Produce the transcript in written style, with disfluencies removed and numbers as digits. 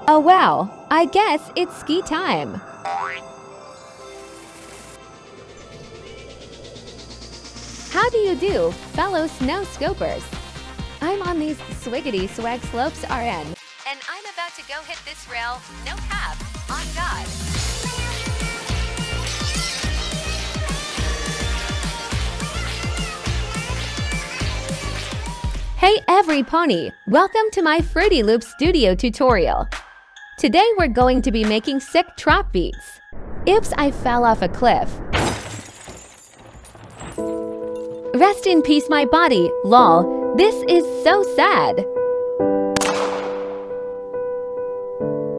Oh wow, I guess it's ski time. How do you do, fellow snow scopers? I'm on these swiggity swag slopes RN, and I'm about to go hit this rail, no cap, on God. Hey every pony, welcome to my Fruity Loop Studio tutorial. Today we're going to be making sick trap beats. Oops, I fell off a cliff. Rest in peace my body, lol. This is so sad.